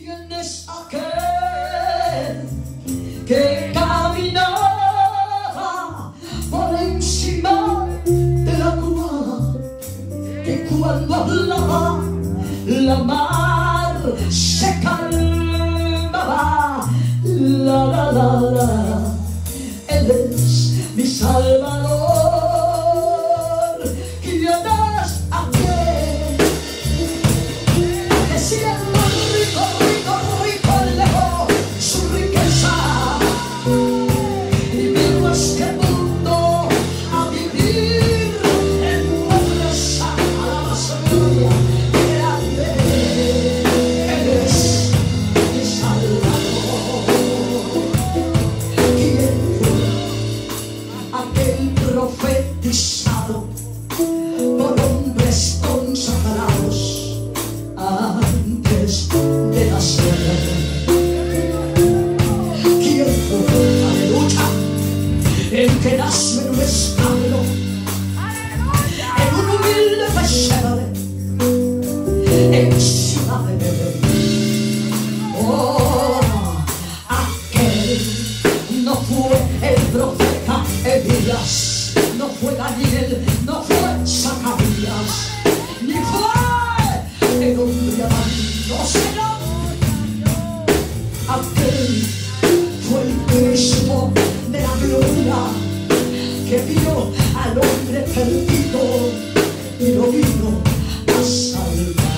¿Quién es aquel que caminaba por encima del agua, que cuando hablaba la mar se calmaba? La la la la, Él es mi Salvador. ¿Quién es aquel que siendo rico, rico, rico legó su riqueza y vino a este mundo a vivir en pobreza? Alaba su gloria grande. Él es mi Salvador. ¿Quién fue aquel profetizado por hombres consagrados antes de nacer? ¿Quién fue, aleluya, el que nació en un establo, en un humilde pesebre, en ciudad de Belén? Oh, aquel no fue el profeta Elías, no fue Daniel, no fue Zacarías, ni fue el hombre Adán, no será. Aquel fue el Cristo de la gloria, que vio al hombre perdido y lo vino a salvar.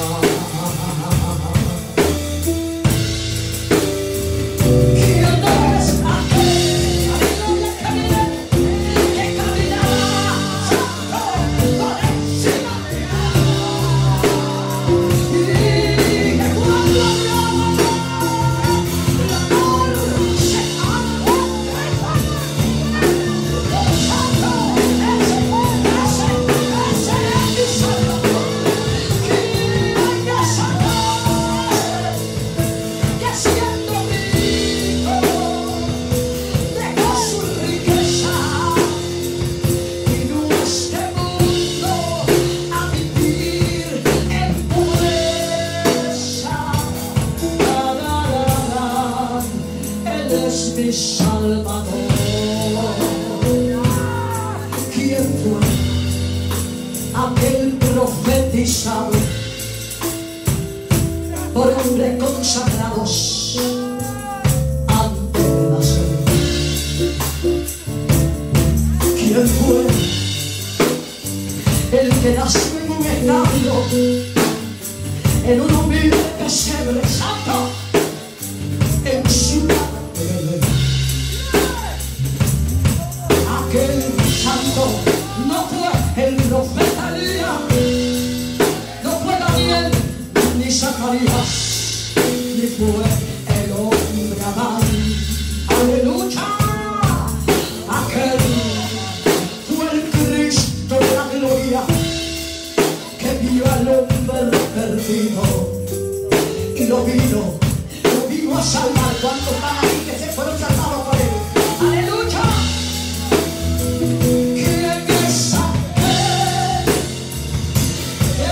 ¿Quién es aquel, aleluya, que caminaba santo por encima del agua, y que cuando hablaba la mar se calmaba? Santo, ese es mi Salvador. ¿Quién es aquel que siendo rico dejó su riqueza y vino a este mundo a vivir en pobreza? La, la, la, Él es mi Salvador. ¿Quién fue aquel profetizado por hombres consagrados antes de nacer? ¿Quién fue el que nació en un establo, en un humilde pesebre santo, en ciudad de Belén? Aquel santo no fue el profeta Elías, no fue Daniel ni Zacarías, ni fue el hombre Adán. Aleluya. Aquel fue el Cristo de la gloria, que vio al hombre perdido y lo vino a salvar. ¿Cuántos están ahí que se fueron salvados por él? Aleluya. ¿Quién es aquel que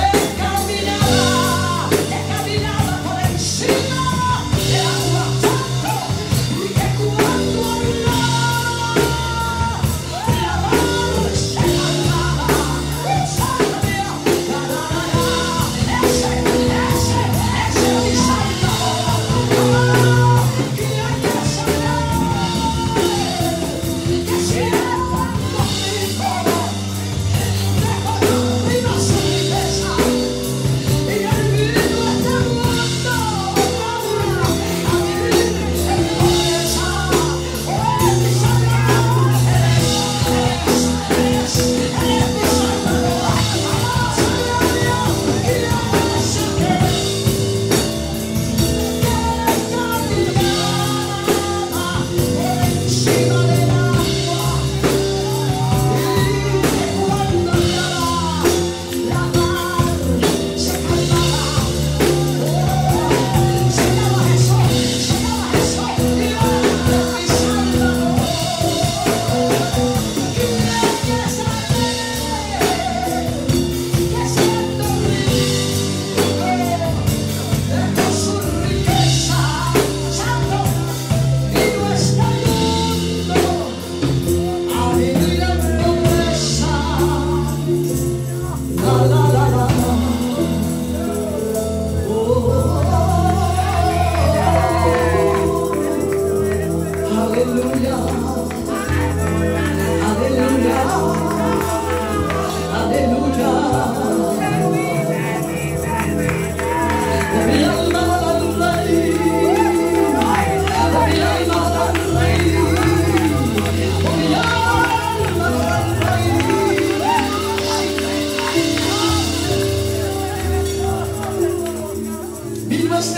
caminaba por encima del agua santo, y que cuando hablaba la mar se calmaba? Santo Dios, ese es mi Salvador.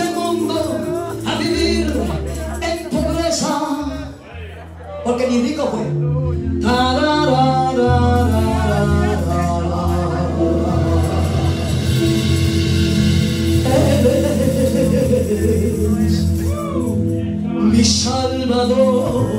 el mundo a vivir en pobreza, porque ni rico fue. Mi Salvador.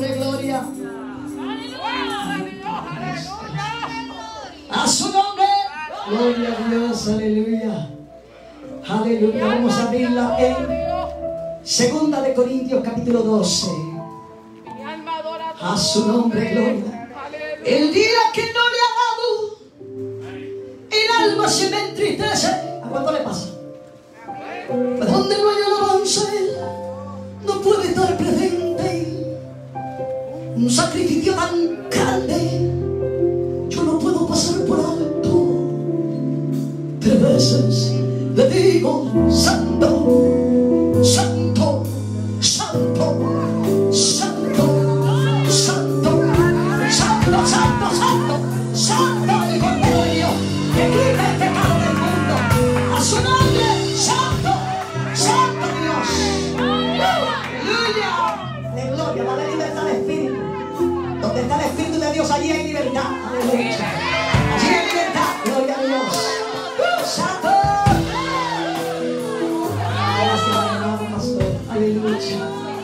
nombre, gloria. A su nombre. Gloria a Dios, aleluya. Aleluya. Vamos a abrirla en Segunda de Corintios capítulo 12. A su nombre, gloria. El día que no le amamos, el alma se me entristece. ¿A cuánto le pasa? Donde no hay alabanza, Él no puede estar presente. Un sacrificio tan grande, yo no puedo pasar por alto. 3 veces le digo: Santo, Santo, Santo, Santo, Santo, Santo, Santo, Santo, Santo, el Cordero de Dios, que quita el pecado del mundo. A su nombre, Santo, Santo Dios. Aleluya. De gloria, dale libertad de espíritu. Donde está el Espíritu de Dios, allí hay libertad. Aleluya. Allí hay libertad. Gloria a Dios. Santo. Aleluya.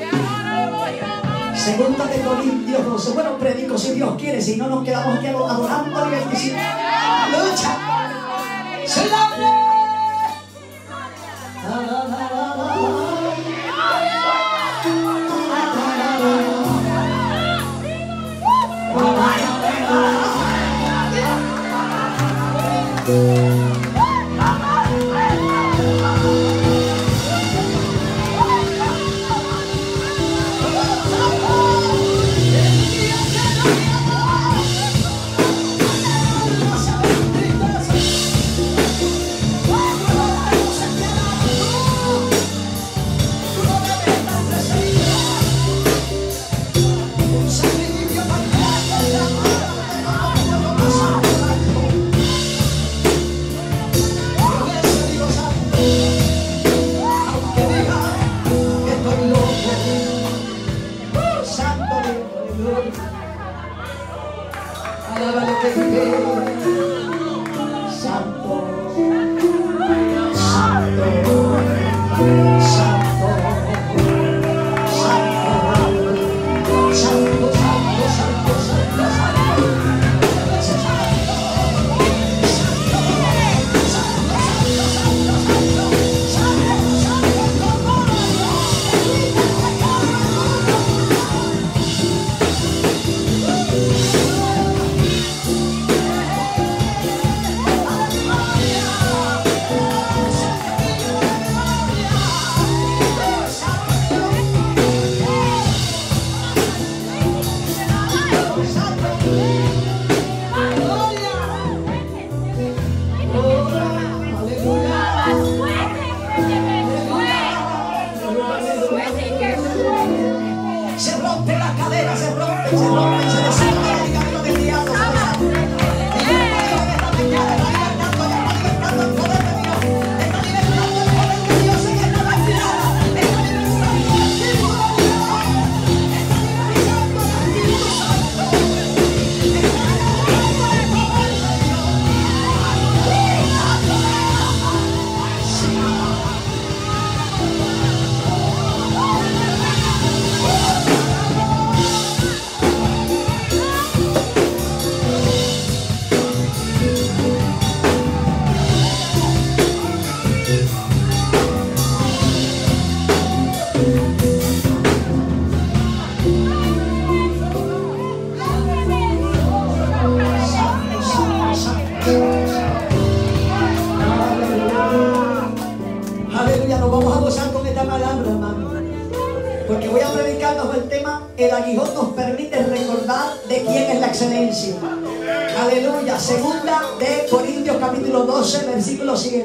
Segunda de Corintios 12. Bueno, predico si Dios quiere, si no nos quedamos aquí adorando y bendiciendo. Aleluya. ¡Se la Aleluya. Segunda de Corintios capítulo 12 versículo 7.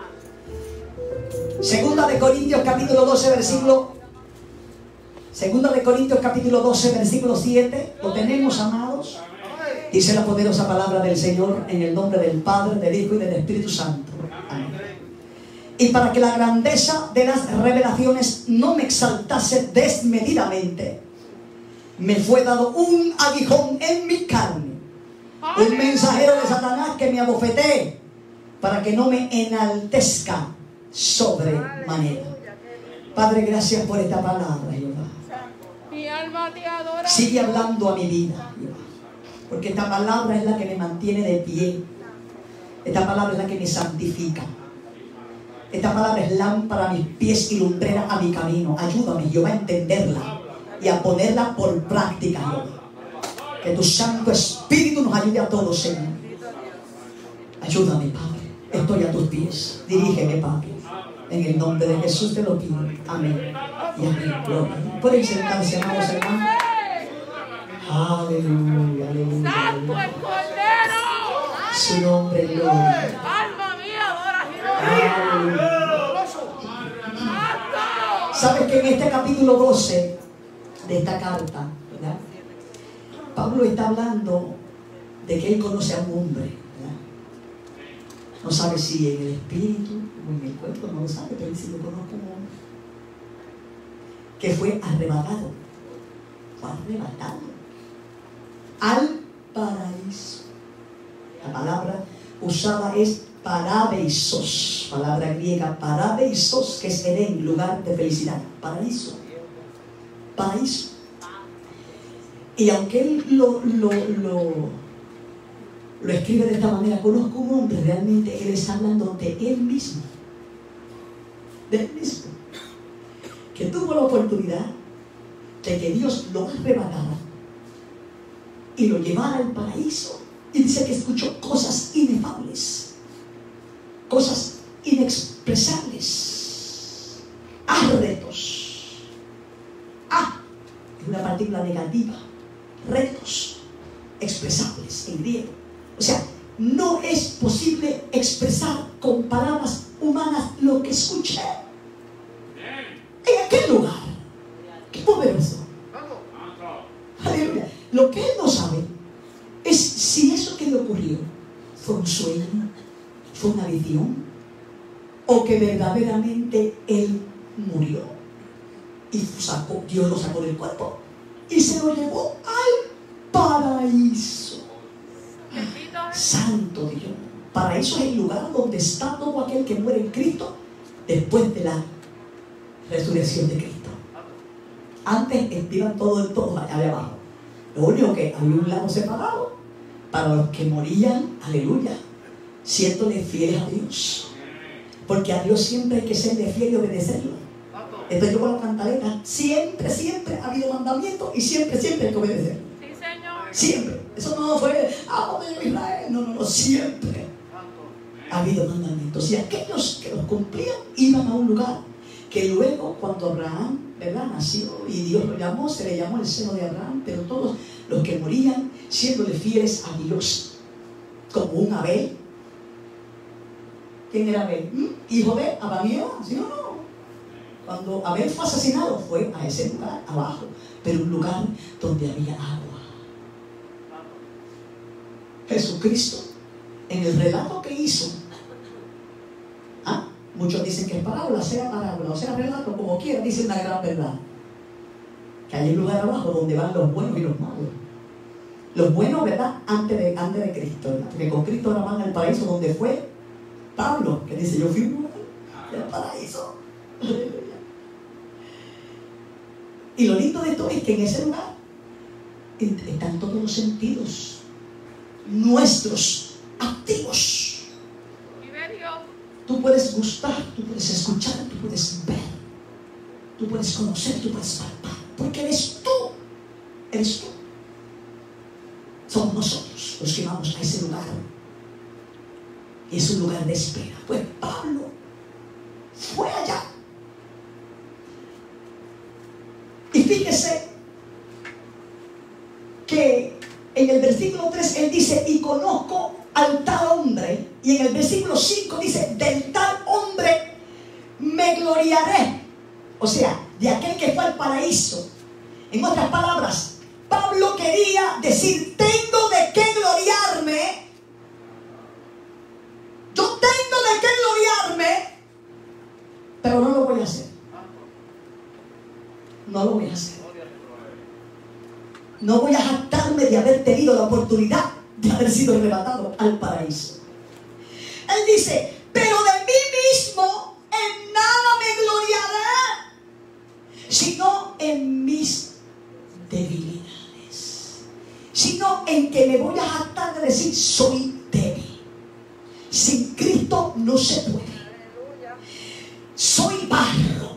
Segunda de Corintios capítulo 12 versículo. Segunda de Corintios capítulo 12 versículo 7. ¿Lo tenemos, amados? Dice la poderosa palabra del Señor en el nombre del Padre, del Hijo y del Espíritu Santo. Amén. Y para que la grandeza de las revelaciones no me exaltase desmedidamente, me fue dado un aguijón en mi carne, un mensajero de Satanás que me abofetee, para que no me enaltezca sobremanera. Padre, gracias por esta palabra, Jehová. Sigue hablando a mi vida, porque esta palabra es la que me mantiene de pie. Esta palabra es la que me santifica. Esta palabra es lámpara a mis pies y lumbrera a mi camino. Ayúdame, Jehová, a entenderla y a ponerla por práctica, Jehová. Que tu Santo Espíritu nos ayude a todos, Señor. Ayúdame, Padre. Estoy a tus pies. Dirígeme, Padre. En el nombre de Jesús te lo pido. Amén. Y amén. Gloria. Pueden sentarse, amados hermanos. Aleluya, aleluya. ¡Santo el Cordero! Su nombre, gloria. ¡Alma mía, adoración! ¿Sabes que en este capítulo 12 de esta carta, ¿verdad? Pablo está hablando de que él conoce a un hombre, ¿verdad? No sabe si en el espíritu o en el cuerpo, no lo sabe, pero él sí lo conoce a un hombre que fue arrebatado al paraíso. La palabra usada es parabeisos, palabra griega parabeisos, que es Edén, lugar de felicidad, paraíso. Y aunque él lo escribe de esta manera, conozco un hombre, realmente él está hablando de él mismo, que tuvo la oportunidad de que Dios lo arrebatara y lo llevara al paraíso. Y dice que escuchó cosas inefables, cosas inexpresables, retos. Es una partícula negativa, retos expresables en griego. O sea, no es posible expresar con palabras humanas lo que escuché en aquel lugar. ¡Qué poderoso! Aleluya. Lo que él no sabe es si eso que le ocurrió fue un sueño, fue una visión, o que verdaderamente él murió y Dios lo sacó del cuerpo y se lo llevó al paraíso. Santo Dios. Paraíso es el lugar donde está todo aquel que muere en Cristo después de la resurrección de Cristo. Antes estaban todos allá abajo. Lo único que había un lado separado para los que morían, aleluya, siéndole fieles a Dios. Porque a Dios siempre hay que serle fiel y obedecerlo. Esto yo con la cantaleta, siempre ha habido mandamientos y siempre hay que obedecerlo. Sí, Señor. Siempre. Eso no fue, Israel. No, siempre ha habido mandamientos. Y aquellos que los cumplían iban a un lugar que luego, cuando Abraham, ¿verdad?, nació y Dios lo llamó, se le llamó el seno de Abraham, pero todos los que morían siéndole fieles a Dios, como un Abel. ¿Quién era Abel? Hijo de Adán y Eva, ¿sí o no? Cuando Abel fue asesinado, fue a ese lugar abajo, pero un lugar donde había agua. Jesucristo, en el relato que hizo, muchos dicen que es parábola, o sea relato, como quiera, dice una gran verdad. Que hay un lugar abajo donde van los buenos y los malos. Los buenos, ¿verdad?, antes de Cristo, ¿verdad? Porque con Cristo ahora van al paraíso donde fue Pablo, que dice, yo fui un lugar del paraíso. Y lo lindo de esto es que en ese lugar están todos los sentidos nuestros activos. Tú puedes gustar, tú puedes escuchar, tú puedes ver, tú puedes conocer, tú puedes palpar, porque eres tú. Somos nosotros los que vamos a ese lugar. Y es un lugar de espera. Pues Pablo fue allá. Y fíjese que en el versículo 3 él dice, y conozco al tal hombre. Y en el versículo 5 dice, del tal hombre me gloriaré. O sea, de aquel que fue al paraíso. En otras palabras, Pablo quería decir, tengo de qué gloriarme. Yo tengo de qué gloriarme, pero no lo voy a hacer. No lo voy a hacer. No voy a jactarme de haber tenido la oportunidad de haber sido arrebatado al paraíso. Él dice, pero de mí mismo en nada me gloriaré, sino en mis primero en que me voy a jactar de decir, soy débil. Sin Cristo no se puede. Soy barro.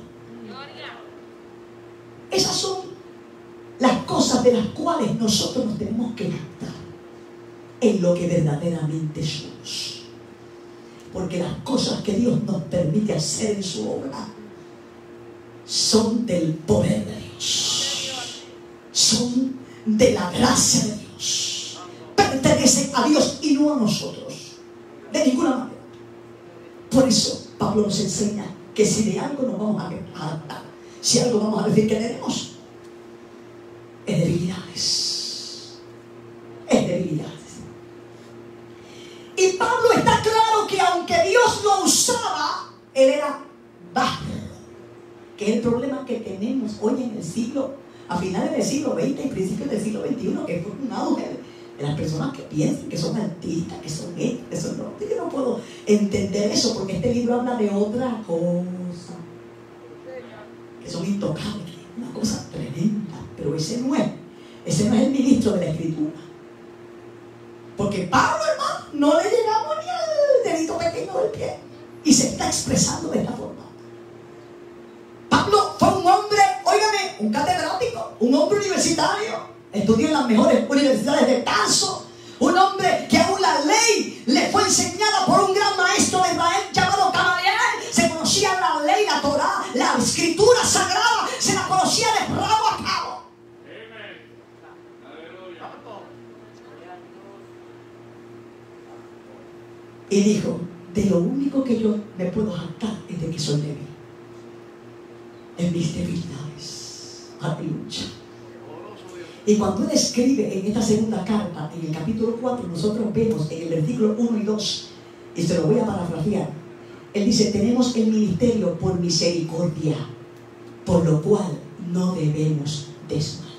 Esas son las cosas de las cuales nosotros nos tenemos que jactar en lo que verdaderamente somos. Porque las cosas que Dios nos permite hacer en su obra son del poder de Dios, son de la gracia de Dios, pertenecen a Dios y no a nosotros, de ninguna manera. Por eso Pablo nos enseña que si de algo nos vamos a adaptar, si algo vamos a decir que tenemos, es debilidades, es debilidades. Y Pablo está claro que aunque Dios lo usaba, él era barro, que es el problema que tenemos hoy en el siglo, a finales del siglo XX y principios del siglo XXI, que fue un auge de las personas que piensan que son artistas, que son esto, que son lo otro. Yo no puedo entender eso porque este libro habla de otra cosa, que son intocables, una cosa tremenda, pero ese no es el ministro de la Escritura. Porque Pablo, hermano, no le llegamos ni al dedito pequeño del pie y se está expresando de esta forma. Pablo fue un hombre, óigame, un catedrático, un hombre universitario, estudió en las mejores universidades de Tarso, un hombre que aún la ley le fue enseñada por un gran maestro de Israel llamado Gamaliel. Se conocía la ley, la Torá, la escritura sagrada, se la conocía de rabo a cabo. Y dijo, de lo único que yo me puedo jactar es de que soy débil. En mis debilidades. Aleluya. Y cuando él escribe en esta segunda carta, en el capítulo 4, nosotros vemos en el versículo 1 y 2, y se lo voy a parafrasear, él dice, tenemos el ministerio por misericordia, por lo cual no debemos desmayar.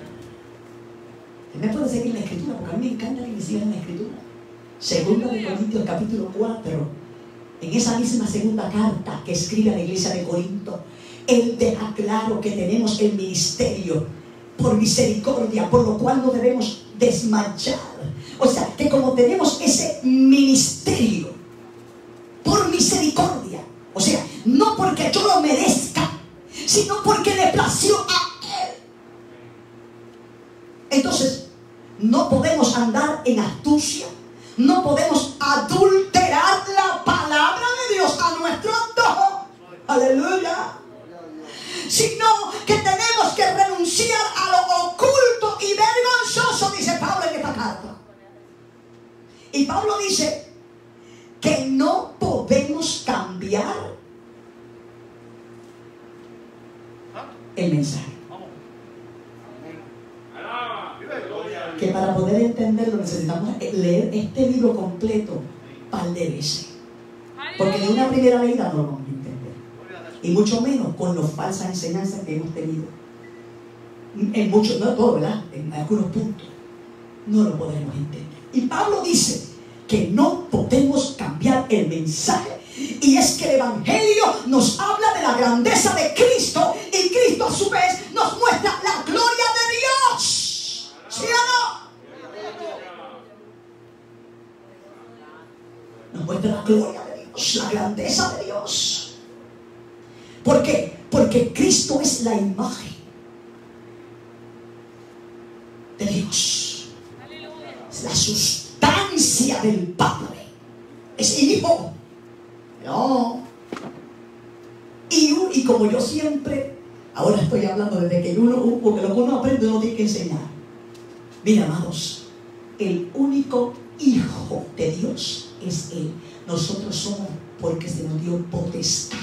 ¿Me puede seguir la escritura? Porque a mí me encanta que me sigan la escritura. Segunda de Corintios capítulo 4, en esa misma segunda carta que escribe a la iglesia de Corinto, él deja claro que tenemos el ministerio por misericordia, por lo cual no debemos desmayar. O sea, que como tenemos ese ministerio por misericordia, o sea, no porque yo lo merezca, sino porque le plació a él. Entonces, no podemos andar en astucia, no podemos adulterar la palabra de Dios a nuestro antojo. Aleluya. Sino que tenemos que renunciar a lo oculto y vergonzoso, dice Pablo en esta carta. Y Pablo dice que no podemos cambiar el mensaje. Que para poder entenderlo necesitamos leer este libro completo par de veces. Porque de una primera leída no lo vamos a entender. Y mucho menos con las falsas enseñanzas que hemos tenido. En muchos, no todo, ¿verdad? En algunos puntos no lo podemos entender. Y Pablo dice que no podemos cambiar el mensaje. Y es que el Evangelio nos habla de la grandeza de Cristo. Y Cristo a su vez nos muestra la gloria de Dios. ¿Sí o no? Nos muestra la gloria de Dios, la grandeza de Dios. ¿Por qué? Porque Cristo es la imagen de Dios. Es la sustancia del Padre. Es hijo. No. Y como yo siempre, ahora estoy hablando desde que porque lo que uno aprende uno tiene que enseñar. Mira, amados, el único hijo de Dios es Él. Nosotros somos porque se nos dio potestad.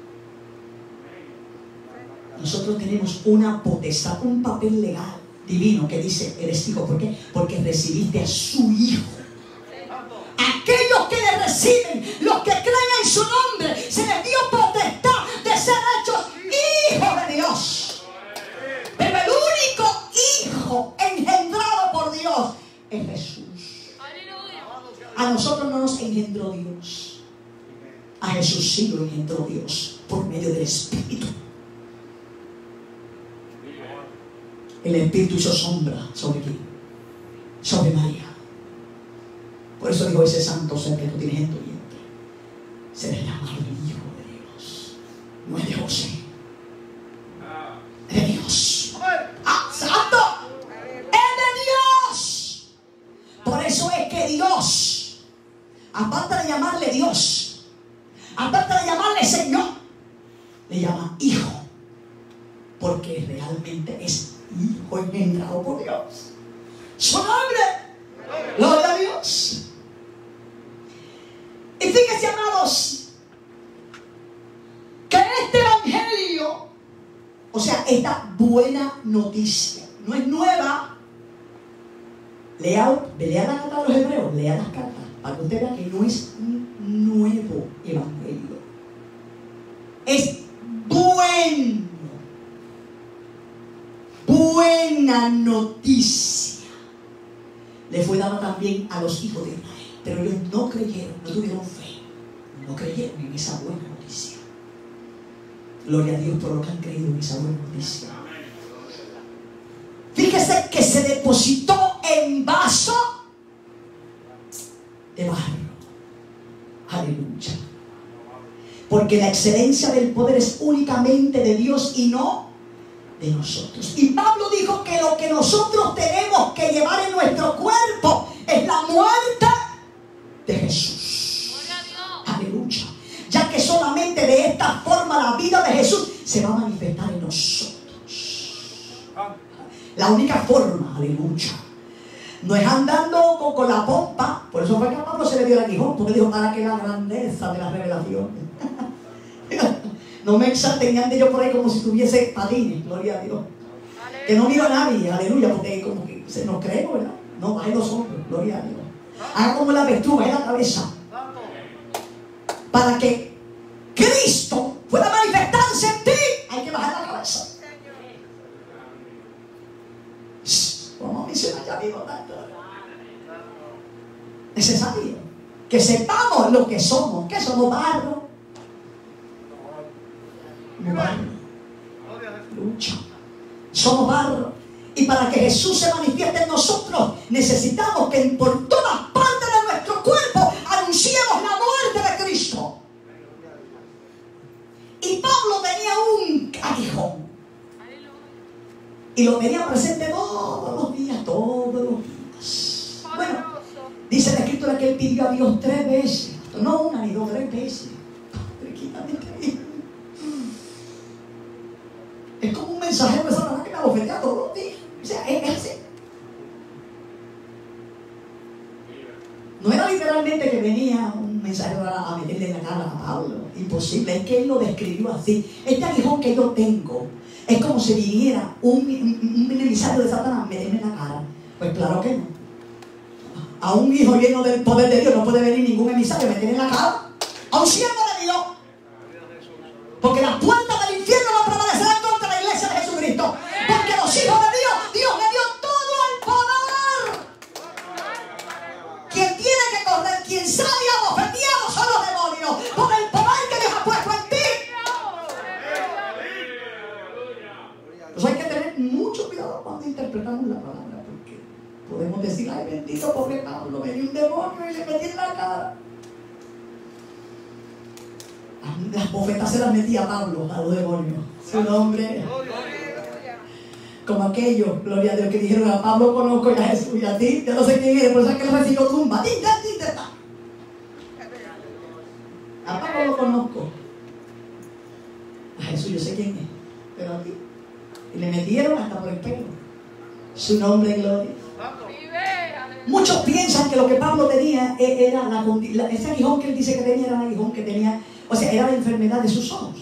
Nosotros tenemos una potestad, un papel legal divino que dice, eres hijo. ¿Por qué? Porque recibiste a su hijo. Aquellos que le reciben, los que creen en su nombre, se les dio potestad de ser hechos hijos de Dios. Pero el único hijo engendrado por Dios es Jesús. A nosotros no nos engendró Dios. A Jesús sí lo engendró Dios por medio del Espíritu. El Espíritu hizo sombra sobre ti. sobre María. Por eso digo, ese santo ser que tú tienes en tu vientre será llamado el Hijo de Dios. No es de José, es de Dios. ¡Ah, santo! ¡Es de Dios! Por eso es que Dios, aparte de llamarle Dios, aparte de llamarle Señor, le llama Hijo, porque realmente es Hijo engendrado por Dios. Su nombre, gloria a Dios. Y fíjense, amados, que este evangelio, o sea, esta buena noticia, no es nueva. Lea la carta de los hebreos, lea las cartas, para que usted vea que no es un nuevo evangelio. Es bueno. Buena noticia. Le fue dada también a los hijos de Israel. Pero ellos no creyeron, no tuvieron fe. No creyeron en esa buena noticia. Gloria a Dios por lo que han creído en esa buena noticia. Fíjese que se depositó en vaso de barro. Aleluya. Porque la excelencia del poder es únicamente de Dios y no de nosotros. Y Pablo dijo que lo que nosotros tenemos que llevar en nuestro cuerpo es la muerte de Jesús. Aleluya. Ya que solamente de esta forma la vida de Jesús se va a manifestar en nosotros. La única forma, aleluya, no es andando con la pompa. Por eso fue que a Pablo se le dio el aguijón, porque dijo, para que la grandeza de la revelación. No me exalten, ande yo por ahí como si tuviese patines, gloria a Dios. Aleluya. Que no miro a nadie, aleluya, porque como que se nos cree, ¿verdad? No, baje los hombros, gloria a Dios. Haga como la avestruz, baje la cabeza. Para que Cristo pueda manifestarse en ti, hay que bajar la cabeza. Como a mí se me haya habido tanto. Necesario que sepamos lo que somos, que somos barro. Barro. Lucha. Somos barro. Y para que Jesús se manifieste en nosotros, necesitamos que por todas partes de nuestro cuerpo anunciemos la muerte de Cristo. Y Pablo tenía un aguijón. Y lo tenía presente todos los días, todos los días. Bueno, dice la Escritura que él pidió a Dios 3 veces. No una ni dos, 3 veces. Padre, quítame este aguijón. Es como un mensajero de Satanás que me abofetea todos los días. O sea, es así. No era literalmente que venía un mensajero a meterle en la cara a Pablo. Imposible, es que él lo describió así. Este aguijón que yo tengo es como si viniera un emisario de Satanás a meterme en la cara. Pues claro que no. A un hijo lleno del poder de Dios no puede venir ningún emisario a meter en la cara a un siervo de Dios. Porque las puertas del infierno no prevalecerán contra la iglesia de Jesucristo. Porque los hijos de Dios, Dios le dio todo el poder. Quien tiene que correr, quien sale abofeteado son los demonios. Por el poder que Dios ha puesto en ti. Pues hay que tener mucho cuidado cuando interpretamos la palabra. Porque podemos decir, ay bendito pobre Pablo, me dio un demonio y le metí en la cara. Las bofetas se las metía a Pablo, a los demonios. Su nombre. Como aquellos, gloria a Dios, que dijeron a Pablo conozco y a Jesús y a ti, yo no sé quién eres, por eso es que él recibió tumba. A Pablo lo conozco. A Jesús yo sé quién es, pero a ti. Y le metieron hasta por el pelo. Su nombre, gloria. Muchos piensan que lo que Pablo tenía era ese aguijón que él dice que tenía, era un aguijón que tenía. O sea, era la enfermedad de sus ojos.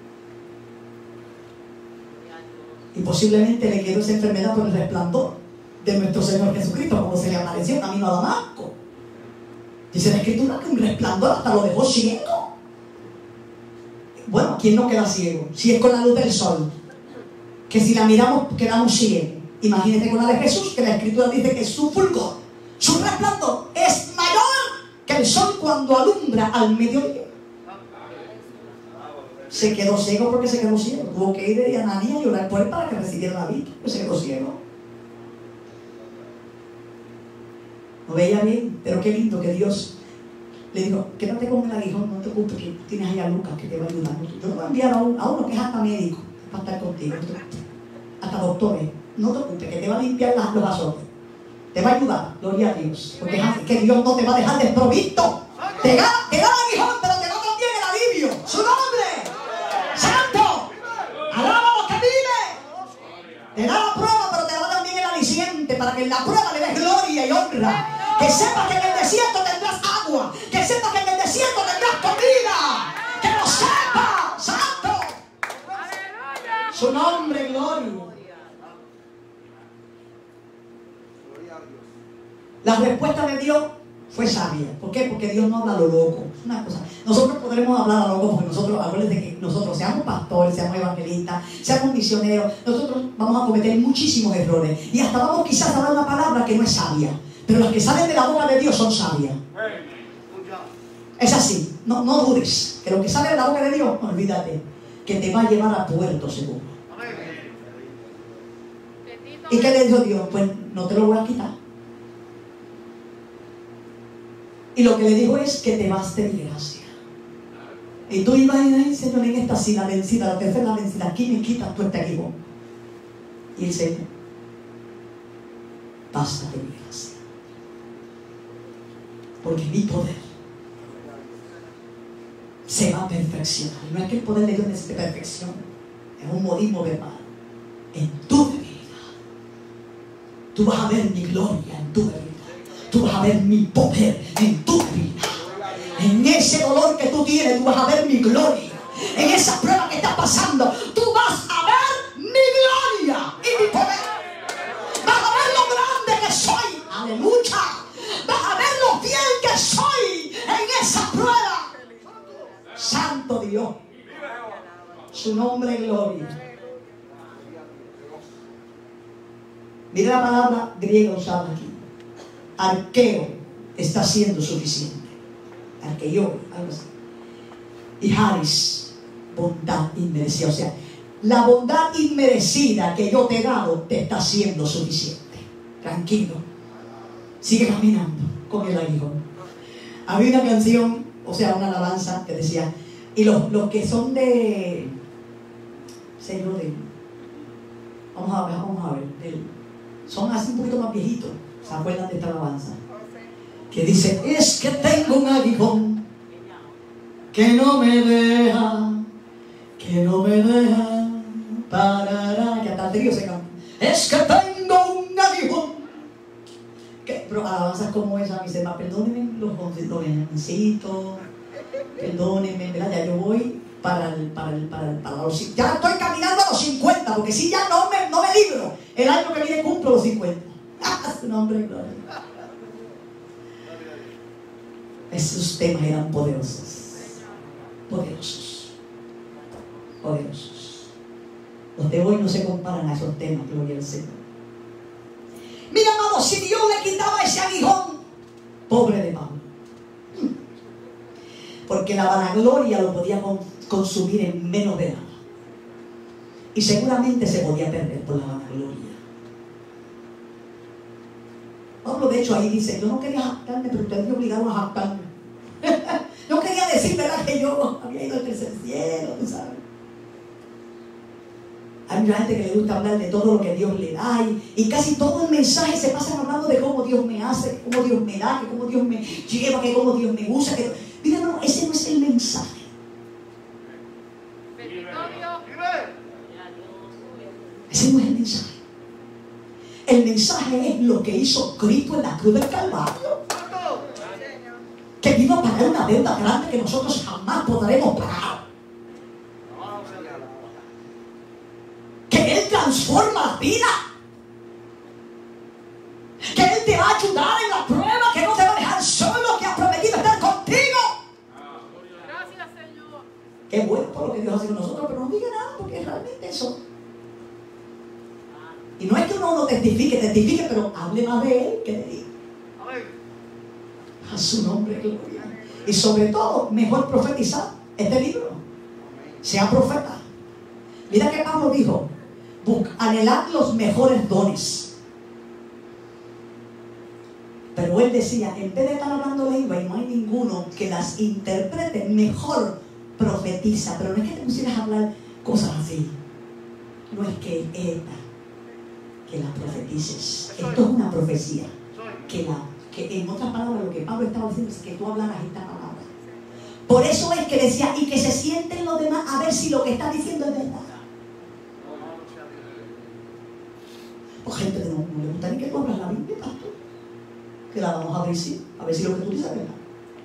Y posiblemente le quedó esa enfermedad por el resplandor de nuestro Señor Jesucristo, como se le apareció camino a Damasco. Dice la Escritura que un resplandor hasta lo dejó ciego. Bueno, ¿quién no queda ciego? Si es con la luz del sol, que si la miramos quedamos ciegos. Imagínate con la de Jesús, que la Escritura dice que su fulgor, su resplandor es mayor que el sol cuando alumbra al mediodía. Se quedó ciego porque se quedó ciego. Tuvo que ir a Ananías y orar por él para que recibiera la vista. Pues se quedó ciego. No veía bien, pero qué lindo que Dios le dijo, quédate con el aguijón, no te ocupes, que tienes ahí a Lucas que te va a ayudar. Yo te voy a enviar a uno que es hasta médico para estar contigo, hasta doctores. No te ocupes, que te va a limpiar los azotes. Te va a ayudar, gloria a Dios. Porque es que Dios no te va a dejar desprovisto. Te da el aguijón, pero te da también el alivio. ¡Su nombre! ¡Santo! ¡Alaba lo que vive! Te da la prueba, pero te da también el aliciente para que en la prueba le des gloria y honra. Que sepas que en el desierto tendrás agua. Que sepas que en el desierto tendrás comida. Que lo sepas, santo. Su nombre, gloria. La respuesta de Dios fue sabia. ¿Por qué? Porque Dios no habla a lo loco. Una cosa. Nosotros podremos hablar a lo loco porque nosotros, acuérdense de que nosotros seamos pastores, seamos evangelistas, seamos misioneros, nosotros vamos a cometer muchísimos errores. Y hasta vamos quizás a hablar una palabra que no es sabia. Pero las que salen de la boca de Dios son sabias. Es así. No dudes. Que lo que sale de la boca de Dios, olvídate, que te va a llevar a puerto seguro. ¿Y qué le dijo Dios? Pues no te lo voy a quitar. Y lo que le dijo es que te baste mi gracia. Y tú imaginas, Señor, en esta silla vencida, la tercera vencida, aquí me quitas tú este aguijón. Y el Señor, bástate mi gracia. Porque mi poder se va a perfeccionar. No es que el poder de Dios necesite perfección, es un modismo verbal. En tu debilidad, tú vas a ver mi gloria en tu debilidad. Tú vas a ver mi poder en tu debilidad. En ese dolor que tú tienes, tú vas a ver mi gloria. En esa prueba que estás pasando, tú vas a ver mi gloria y mi poder. Vas a ver lo grande que soy. Aleluya. Vas a ver lo fiel que soy en esa prueba. Santo Dios. Su nombre es gloria. Mira la palabra griega usada aquí. Arqueo está siendo suficiente. Arqueo, algo así. Y haris, bondad inmerecida. O sea, la bondad inmerecida que yo te he dado te está siendo suficiente. Tranquilo. Sigue caminando con el aguijón. Había una canción, o sea, una alabanza que decía, y los que son de, Señor, vamos a ver, son así un poquito más viejitos. ¿Se acuerdan de esta alabanza? Que dice, es que tengo un aguijón que no me deja, parará, que hasta el trío se canta. Es que tengo un aguijón. Pero alabanzas como esa, mis hermanos, perdónenme los jovencitos, perdónenme, ¿verdad? Ya yo voy para los, ya estoy caminando a los 50, porque si ya no me libro, el año que viene cumplo los 50. Su nombre, gloria. Esos temas eran poderosos. Los de hoy no se comparan a esos temas, gloria al Señor. Mira, amado, si Dios le quitaba ese aguijón, pobre de Pablo. Porque la vanagloria lo podía consumir en menos de nada. Y seguramente se podía perder por la vanagloria. Pablo, de hecho, ahí dice, yo no quería jactarme, pero ustedes me obligaron a jactarme. No quería decir, ¿verdad?, que yo había ido al tercer cielo, ¿tú sabes? Hay mucha gente que le gusta hablar de todo lo que Dios le da y casi todo el mensaje se pasa hablando de cómo Dios me hace, cómo Dios me da, que cómo Dios me lleva, que cómo Dios me usa. Mira, no, ese no es el mensaje. Ese no es el mensaje. El mensaje es lo que hizo Cristo en la cruz del Calvario. Que vino a pagar una deuda grande que nosotros jamás podremos pagar. Que Él transforma la vida. Que Él te va a ayudar en la prueba, que no te va a dejar solo, que ha prometido estar contigo. Gracias, Señor. Qué bueno por lo que Dios hace con nosotros, pero no diga nada, porque realmente eso. Y no es que uno no testifique, pero hable más de Él que de Él. A su nombre, gloria. Y sobre todo, mejor profetizar este libro. Sea profeta. Mira que Pablo dijo, anhelad los mejores dones. Pero él decía, en vez de estar hablando lengua y no hay ninguno que las interprete, mejor profetiza. Pero no es que te pusieras a hablar cosas así. No es que que las profetices. Esto es una profecía. Que en otras palabras, lo que Pablo estaba diciendo es que tú hablaras esta palabra. Por eso es que decía, y que se sienten los demás a ver si lo que está diciendo es verdad. Pues gente que no le gusta ni que tú abras la Biblia, pastor. Que la vamos a abrir, sí, a ver si lo que tú dices es verdad.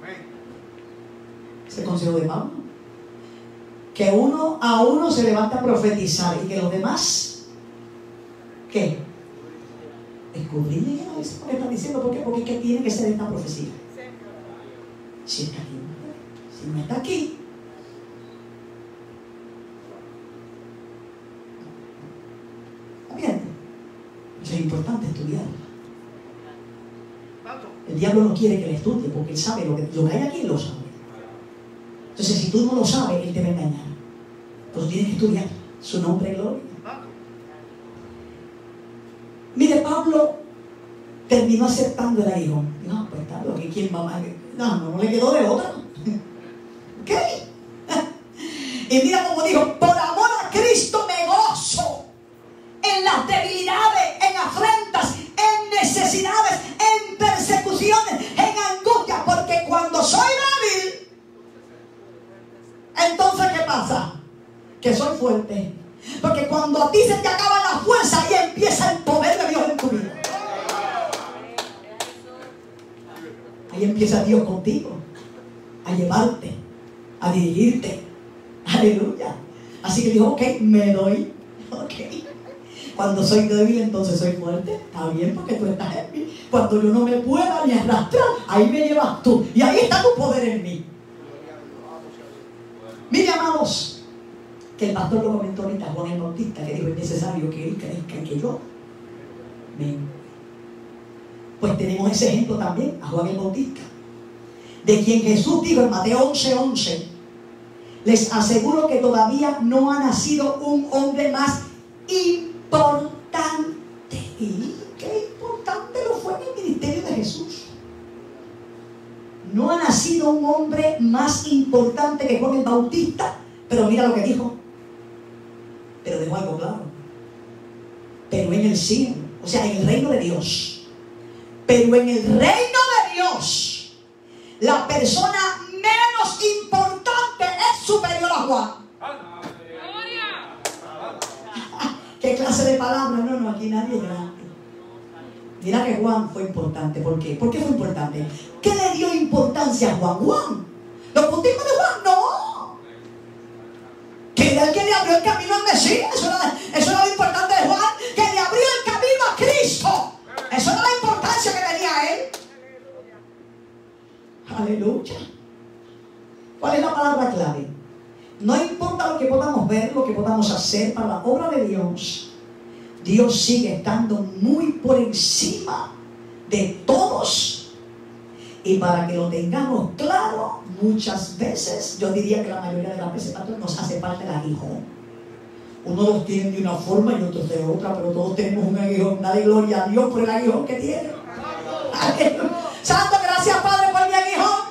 Ese consejo de Pablo. Que a uno se levanta a profetizar y que los demás, ¿qué? Escudriñen a veces lo que está diciendo. ¿Por qué? Porque es que tiene que ser esta profecía. Si está aquí, si no está aquí, ¿entiendes? Eso es importante estudiar. El diablo no quiere que le estudie porque él sabe lo que hay aquí, él lo sabe. Entonces, si tú no lo sabes, él te va a engañar. Entonces tienes que estudiar. Su nombre es gloria. Mire, Pablo terminó aceptando el aguijón. No, pues está lo que quién mamá. No le quedó de otra. ¿Qué? Y mira cómo dijo: por amor a Cristo me gozo en las debilidades, en afrentas, en necesidades, en persecuciones, en angustia, porque cuando soy débil, entonces ¿qué pasa? Que soy fuerte. Porque cuando a ti se te acaba la fuerza, ahí empieza el poder de Dios en tu vida. Ahí empieza Dios contigo a llevarte, a dirigirte. Aleluya. Así que dijo, ok, me doy. Ok. Cuando soy débil, entonces soy fuerte. Está bien, porque tú estás en mí. Cuando yo no me pueda ni arrastrar, ahí me llevas tú. Y ahí está tu poder en mí. Mire, amados, que el pastor lo comentó ahorita, Juan el Bautista, que dijo: es necesario que él crezca y que yo mengue. Pues tenemos ese ejemplo también, a Juan el Bautista, de quien Jesús dijo en Mateo 11:11: les aseguro que todavía no ha nacido un hombre más importante. ¿Y qué importante lo fue en el ministerio de Jesús? No ha nacido un hombre más importante que Juan el Bautista. Pero mira lo que dijo. Pero dejó algo claro. Pero en el cielo, o sea, en el reino de Dios. Pero en el reino de Dios, la persona menos importante es superior a Juan. ¿Qué clase de palabra? No, aquí nadie es grande. Mira que Juan fue importante. ¿Por qué? ¿Por qué fue importante? ¿Qué le dio importancia a Juan? Juan. ¿Los bautismos de Juan? No. Que era el que le abrió el camino al Mesías. Eso era lo importante de Juan. Que le abrió el camino a Cristo. Eso era la importancia que tenía él. Aleluya. ¿Cuál es la palabra clave? No importa lo que podamos ver, lo que podamos hacer para la obra de Dios, Dios sigue estando muy por encima de todos. Y para que lo tengamos claro, muchas veces, yo diría que la mayoría de las veces, pastor, nos hace falta el aguijón. Uno los tiene de una forma y otros de otra, pero todos tenemos un aguijón. Dale gloria a Dios por el aguijón que tiene. Santo, gracias, Padre, por mi aguijón.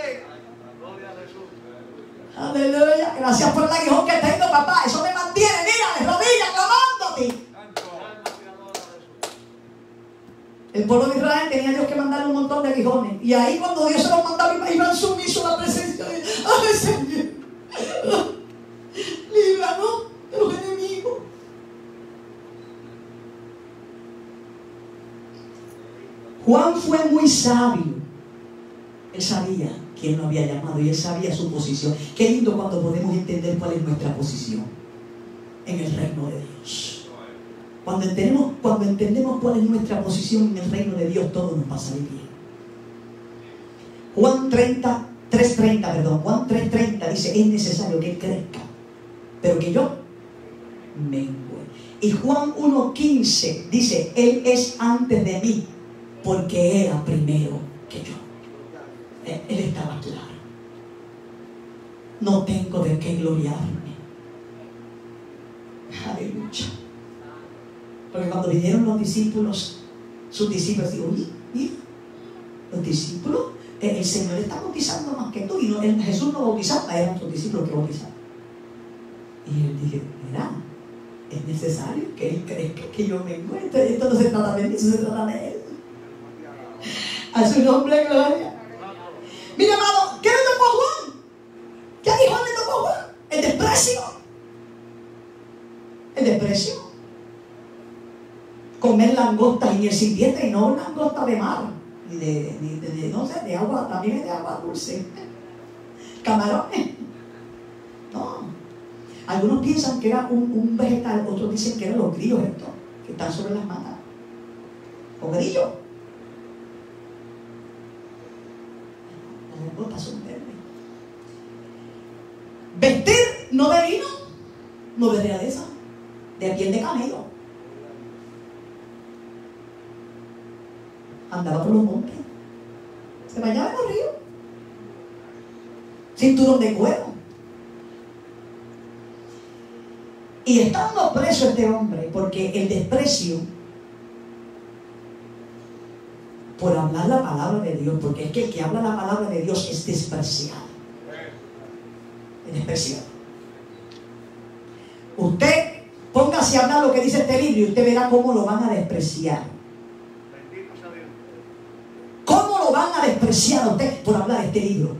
Aleluya. Gracias por el aguijón que tengo, papá. Eso me mantiene, mira, de rodillas, clamándote. El pueblo de Israel tenía Dios que mandarle un montón de aguijones. Y ahí cuando Dios se los mandaba, iban sumisos a la presencia de Dios. ¡Ay, Señor! Líbranos de los enemigos. Juan fue muy sabio. Él sabía quién lo había llamado y él sabía su posición. Qué lindo cuando podemos entender cuál es nuestra posición en el reino de Dios. Cuando entendemos cuál es nuestra posición en el reino de Dios, todo nos va a salir bien. Juan 3:30 dice: es necesario que él crezca, pero que yo mengue. Y Juan 1:15 dice: él es antes de mí, porque era primero que yo. Él estaba claro. No tengo de qué gloriarme. Aleluya. Porque cuando vinieron los discípulos, sus discípulos dijeron: mira, los discípulos, el Señor está bautizando más que tú. Y no, Jesús no bautizaba, eran sus discípulos que bautizaban. Y él dije, mira, es necesario que él crezca, que yo me encuentre. Esto no se trata de mí, eso se trata de él. A su nombre, gloria. Mira, hermano, ¿qué le tocó a Juan? ¿Qué dijo le tocó a Juan? El desprecio. El desprecio. Comer langostas y miel sin dientes, y no langosta de mar, ni de no sé, de agua, también es de agua dulce. Camarones. No. Algunos piensan que era un vegetal, otros dicen que eran los grillos estos, que están sobre las matas. O grillos. Las langostas son verdes. Vestir no de lino, no de realeza, de piel de camello. Andaba por los montes, se bañaba en los ríos, cinturón de cuero. Y estando preso este hombre, porque el desprecio por hablar la palabra de Dios, porque es que el que habla la palabra de Dios es despreciado. Es despreciado. Usted póngase a hablar lo que dice este libro y usted verá cómo lo van a despreciar. ¿Cómo lo van a despreciar a usted por hablar este libro?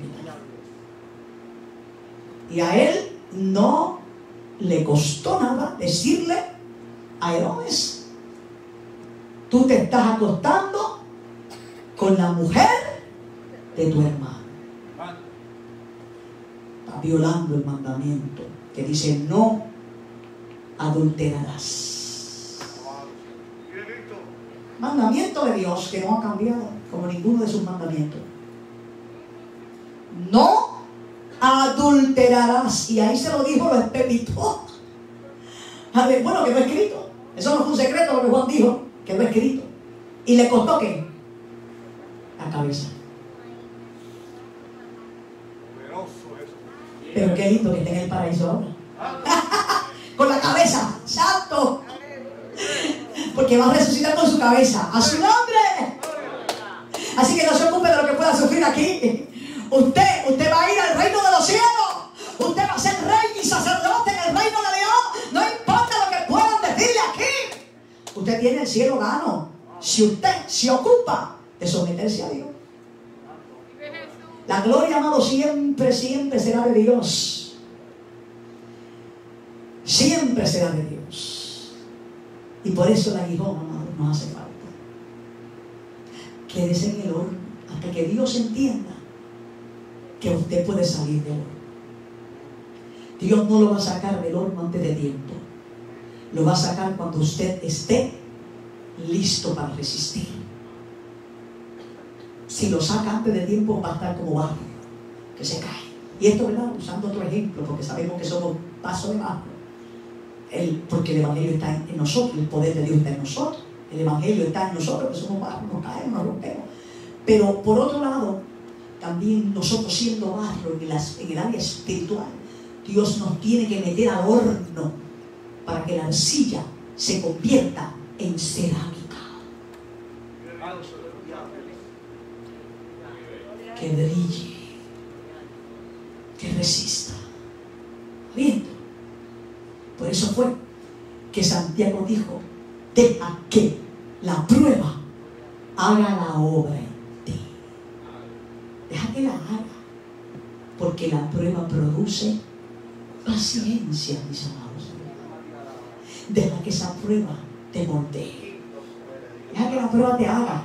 Y a él no le costó nada decirle a Herodes: tú te estás acostando con la mujer de tu hermano. Está violando el mandamiento que dice: no adulterarás. Mandamiento de Dios que no ha cambiado como ninguno de sus mandamientos. No adulterarás. Y ahí se lo dijo, lo espeditó. Bueno, que no es escrito. Eso no fue un secreto lo que Juan dijo, que no es escrito. ¿Y le costó qué? La cabeza. Pero qué lindo que esté en el paraíso ahora. Con la cabeza. ¡Santo! Porque va a resucitar con su cabeza. ¡A su nombre! Así que no se ocupe de lo que pueda sufrir aquí. Usted va a ir al reino de los cielos. Usted va a ser rey y sacerdote en el reino de Dios. No importa lo que puedan decirle aquí. Usted tiene el cielo gano. Si usted se ocupa de someterse a Dios. La gloria, amado, siempre, siempre será de Dios. Siempre será de Dios. Y por eso el aguijón, amado, nos hace falta. Quédese en el horno hasta que Dios entienda que usted puede salir del horno. Dios no lo va a sacar del horno antes de tiempo. Lo va a sacar cuando usted esté listo para resistir. Si lo saca antes de tiempo, va a estar como barro que se cae. Y esto, ¿verdad? Usando otro ejemplo, porque sabemos que somos vasos de barro. Porque el Evangelio está en nosotros, el poder de Dios está en nosotros. El Evangelio está en nosotros, que somos barro, nos caemos, nos rompemos. Pero por otro lado, también nosotros siendo barro en el área espiritual, Dios nos tiene que meter al horno para que la arcilla se convierta en cerámica. Que brille, que resista. Viendo. Por eso fue que Santiago dijo: deja que la prueba haga la obra en ti. Deja que la haga, porque la prueba produce paciencia, mis amados. Deja que esa prueba te moldee. Deja que la prueba te haga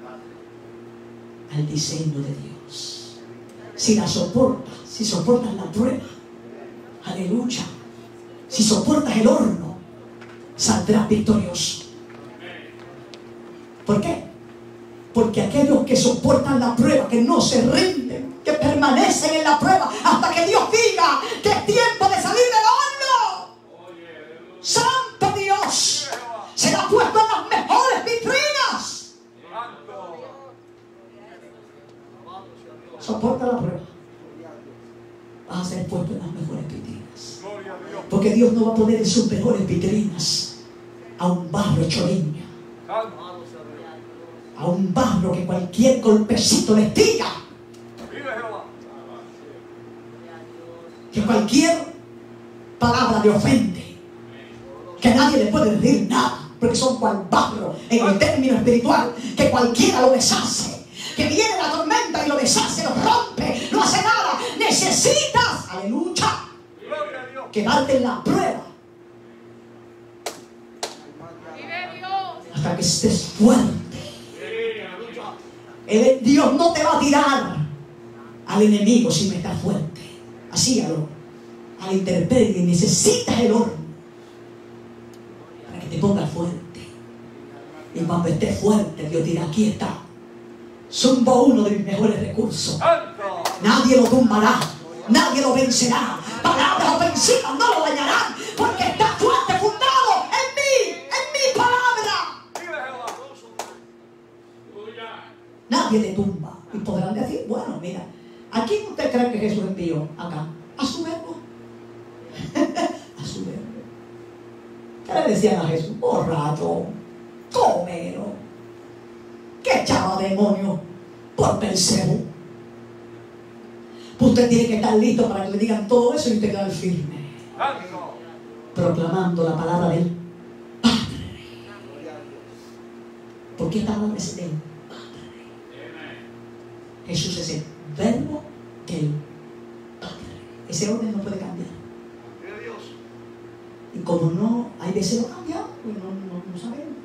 al diseño de Dios. Si la soportas, si soportas la prueba, aleluya, si soportas el horno, saldrás victorioso. ¿Por qué? Porque aquellos que soportan la prueba, que no se rinden, que permanecen en la prueba hasta que Dios diga que es tiempo de salir del horno, santo Dios, será puesto en las mejores vitrinas. Soporta la prueba, vas a ser puesto en las mejores vitrinas. Porque Dios no va a poner en sus mejores vitrinas a un barro hecho leña. a un barro que cualquier golpecito le tira, que cualquier palabra le ofende, que nadie le puede decir nada, porque son cual barro en el término espiritual, que cualquiera lo deshace, que viene la tormenta y lo deshace, lo rompe, no hace nada. Necesitas, aleluya, quedarte en la prueba hasta que estés fuerte. Dios no te va a tirar al enemigo si no estás fuerte. Así a la intemperie necesitas el horno para que te pongas fuerte. Y cuando estés fuerte, Dios dirá: aquí está, zumbo uno de mis mejores recursos. Nadie lo tumbará, nadie lo vencerá, palabras ofensivas no lo dañarán, porque está fuerte, fundado en mi palabra. Nadie te tumba. Y podrán decir: bueno, mira, ¿a quién usted cree que Jesús envió acá? A su verbo. A su verbo. ¿Qué le decían a Jesús? Borracho, comero, que echaba demonios por Belcebú. Usted tiene que estar listo para que le digan todo eso y usted quedar firme, proclamando la palabra del Padre. Porque esta palabra es del Padre. Jesús es el verbo del Padre. Ese orden no puede cambiar. Y como no hay veces lo cambiado, pues no sabemos.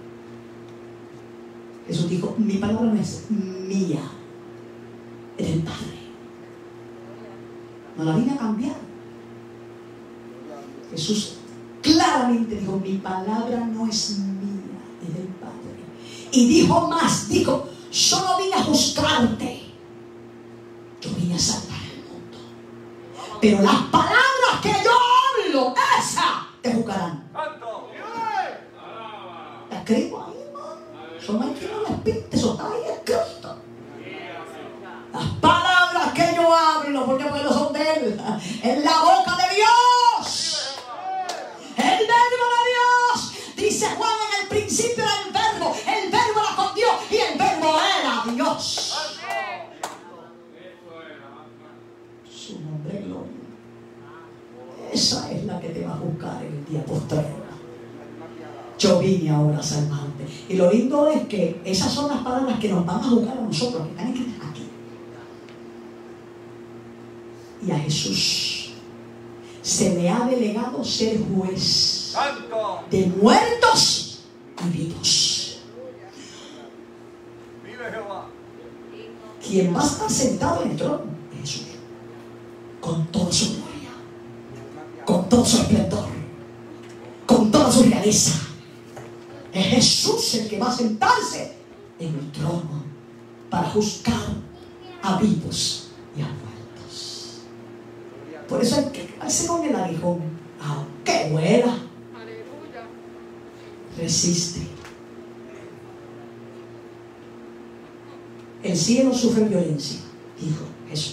Jesús dijo: mi palabra no es mía, es del Padre. No la vine a cambiar. Jesús claramente dijo: mi palabra no es mía, es del Padre. Y dijo más, dijo: yo no vine a juzgarte, yo vine a salvar el mundo. Pero las palabras que yo hablo, esas te juzgarán. La escribo ahí, hermano. Son ahí que no las pinte, eso está ahí escrito. Las palabras que yo hablo, porque no son de Él, en la boca de Dios, el verbo de Dios. Dice Juan: en el principio era el verbo era con Dios y el verbo era Dios. Su nombre, gloria. Esa es la que te va a buscar en el día postrero. Yo vine ahora a salvarte. Y lo lindo es que esas son las palabras que nos van a juzgar a nosotros, que están escritas aquí. Y a Jesús se le ha delegado ser juez de muertos y vivos. Quien va a estar sentado en el trono es Jesús, con toda su gloria, con todo su esplendor, con toda su realeza. Es Jesús el que va a sentarse en el trono para juzgar a vivos y a muertos. Por eso hay que quedarse con el aguijón. Aunque vuela, resiste. El cielo sufre violencia, dijo Jesús,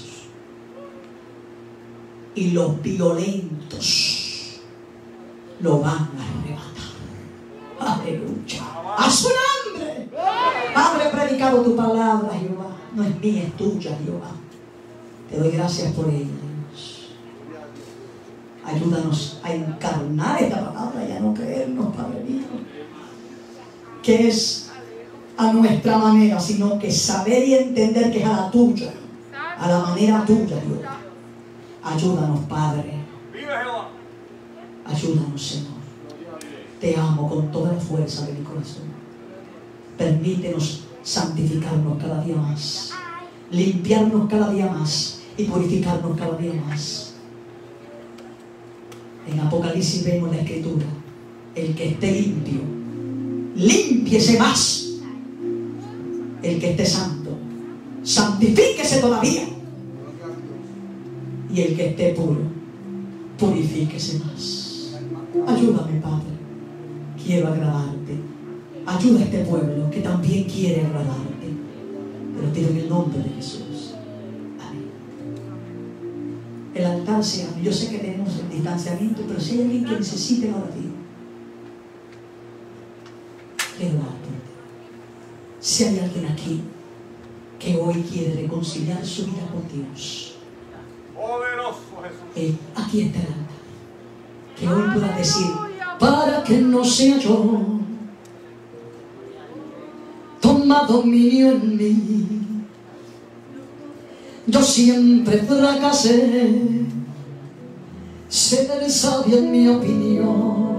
y los violentos lo van a arrebatar. Aleluya. A su nombre. Padre, he predicado tu palabra, Jehová. No es mía, es tuya, Jehová. Te doy gracias por ella, Dios. Ayúdanos a encarnar esta palabra y a no creernos, Padre mío, que es a nuestra manera, sino que saber y entender que es a la tuya, a la manera tuya, Dios. Ayúdanos, Padre. Ayúdanos, Señor. Te amo con toda la fuerza de mi corazón. Permítenos santificarnos cada día más, limpiarnos cada día más y purificarnos cada día más. En Apocalipsis vemos la escritura: el que esté limpio, límpiese más. El que esté santo, santifíquese todavía. Y el que esté puro, purifíquese más. Ayúdame, Padre. Quiero agradarte. Ayuda a este pueblo que también quiere agradarte. Te lo pido en el nombre de Jesús. Amén. El altar se abre. Yo sé que tenemos el distanciamiento, pero si hay alguien que necesite la oración, quiero orar por ti. Si hay alguien aquí que hoy quiere reconciliar su vida con Dios, aquí está el altar. Que hoy pueda decir: para que no sea yo, toma dominio en mí. Yo siempre fracasé, ser sabio en mi opinión.